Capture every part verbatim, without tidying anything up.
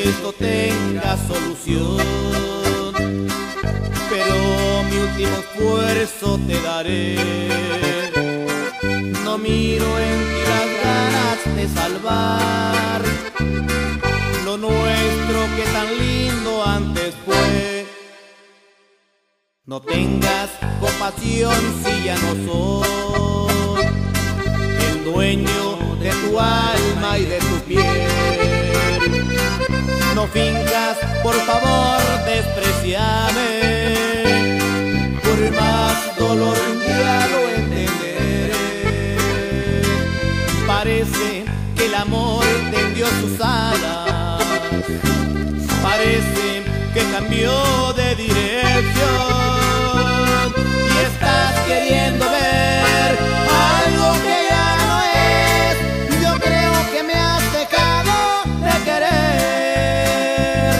esto tenga solución, pero mi último esfuerzo te daré. No miro en ti las ganas de salvar lo nuestro que tan lindo antes fue. No tengas compasión si ya no soy el dueño de tu alma y de tu piel. No finjas, por favor, despreciame. Por más dolor ya lo entenderé. Parece que el amor tendió sus alas, parece que cambió de dirección y estás queriendo ver algo que ya no es. Yo creo que me has dejado de querer.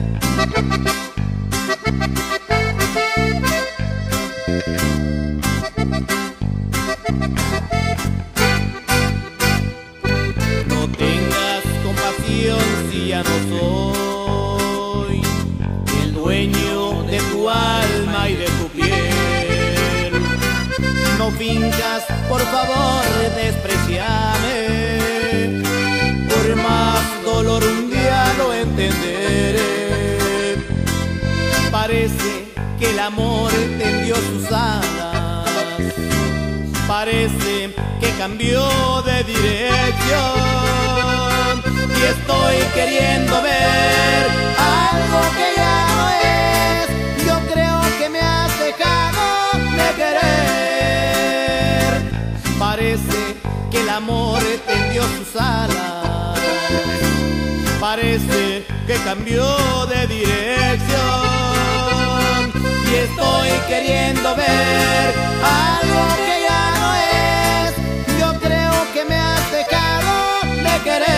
No tengas compasión si ya no soy el dueño de tu alma y de tu piel. No finjas, por favor, despreciame. Por más dolor un día lo entenderé. Parece que el amor tendió sus alas, parece que cambió de dirección y estoy queriendo ver algo que ya no es. Yo creo que me has dejado de querer. Parece que el amor tendió sus alas, parece que cambió de dirección y estoy queriendo ver algo que ya no es. Yo creo que me has dejado de querer.